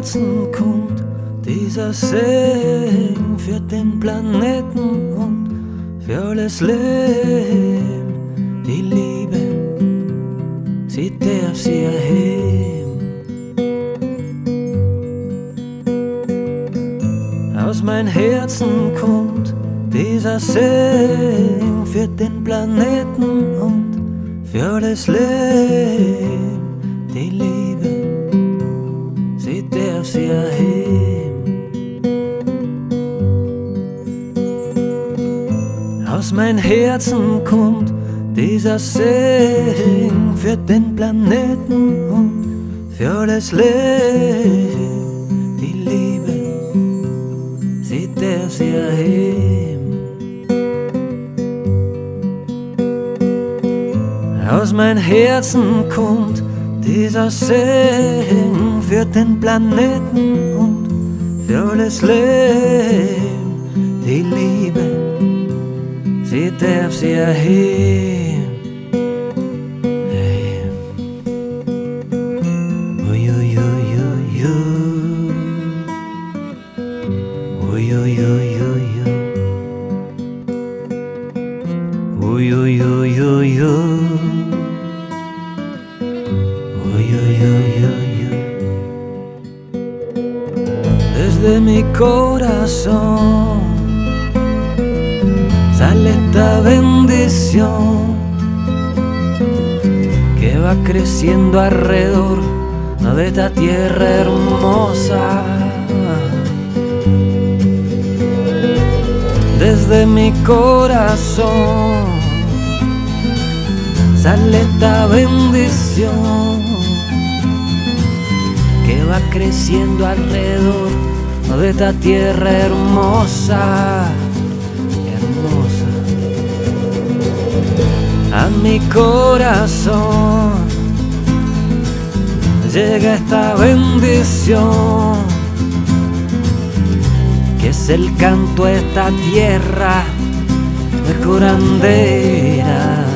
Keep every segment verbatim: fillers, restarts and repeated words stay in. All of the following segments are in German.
Herzen kommt dieser Segen für den Planeten und für alles Leben. Die Liebe, sie darf sie erheben. Aus meinem Herzen kommt dieser Segen für den Planeten und für alles Leben. Die Liebe, sie darf sie erheben. Aus meinem Herzen kommt dieser Segen für den Planeten und für alles Leben. Die Liebe, sie darf sie erheben. Aus meinem Herzen kommt dieser Segen für den Planeten und für alles Leben. Die Liebe, sie darf sie erheben. Ui, ui, ui, ui, ui, ui, ui, ui, ui, ui, ui, ui. Desde mi corazón sale esta bendición que va creciendo alrededor de esta tierra hermosa. Desde mi corazón sale esta bendición que va creciendo alrededor de esta tierra hermosa, hermosa. A mi corazón llega esta bendición, que es el canto de esta tierra de curandera.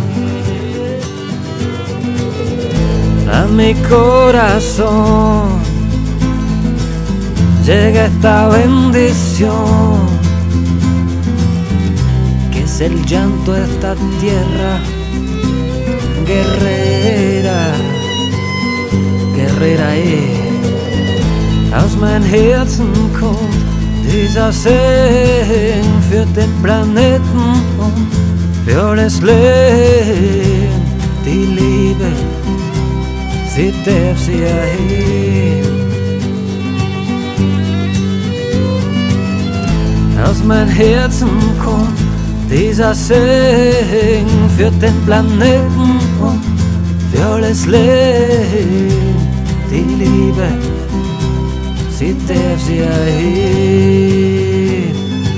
A mi corazón llega esta bendición, que es el llanto de esta tierra guerrera, guerrera ist. Aus meinem Herzen kommt dieser Segen für den Planeten und für alles Leben. Die Liebe, sie darf sie erheben. Aus meinem Herzen kommt dieser Segen für den Planeten und für alles Leben. Die Liebe, sie darf sie erheben.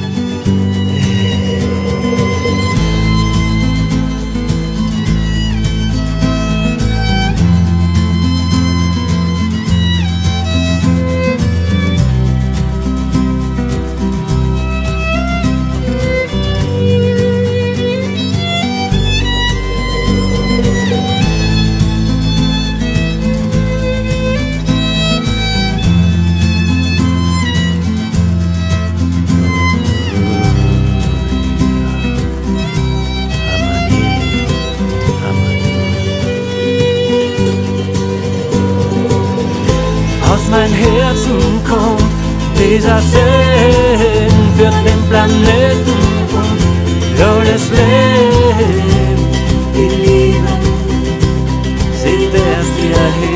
Aus meinem Herzen kommt dieser Segen für den Planeten und für alles Leben. Die Liebe, sie darf sie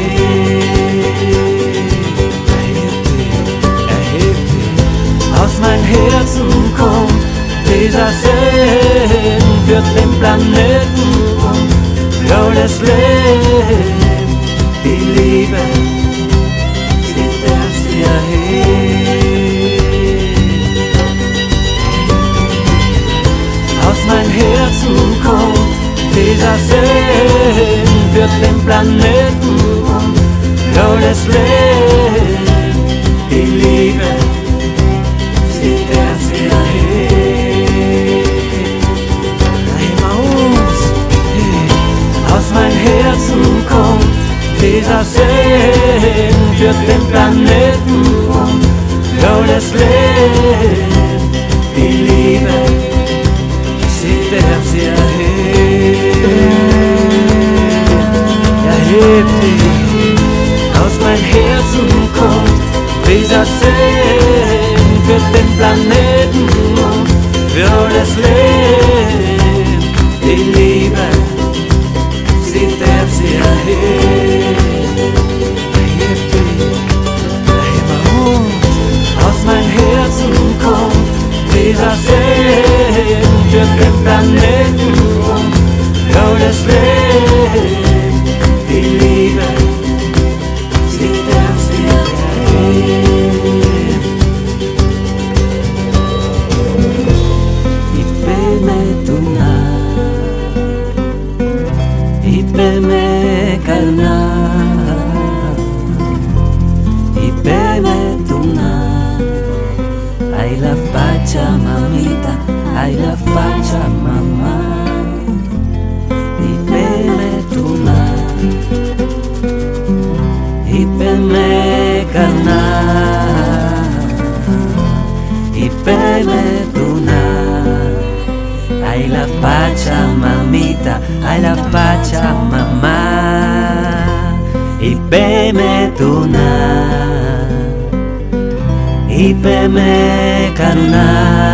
erheben. Aus meinem Herzen kommt dieser Segen für den Planeten und für alles Leben. Die Liebe, aus meinem Herzen kommt dieser Segen für den Planeten und für alles Leben. Die Liebe, sie darf sie erheben. Aus meinem Herzen kommt dieser Segen für für den Planeten und für das Leben. Die Liebe, sie darf sie erheben. Erheb dich, aus mein Herzen kommt dieser Segen für den Planeten und für das Leben. Die Liebe, sie darf sie erheben. Erheb dich, erhebe uns, aus mein Herzen kommt dieser Segen für den Planeten und für das Leben. Die Liebe, sie darf sie erheben. Ipe me tuna, Ipe me karna, Ipe me tuna. I love Pachamamita, I love Pachamama. Ipe me tuna, Ipe me karna, Ipe me tuna. I love Pachamamita, I love Pachamama. Ipe me tuna, Ipe me karna,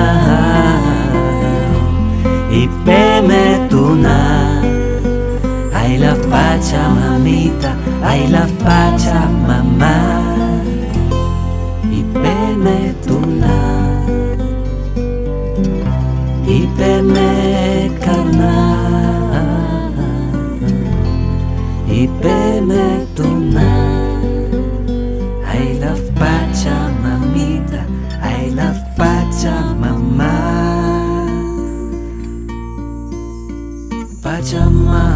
Ipe me tuna. I love Pachamamita, I love Pachamama. Ipe me tuna, Ipe me karna, Ipe me tuna. I love Pachamamita, I love Pachamama. Pachamama.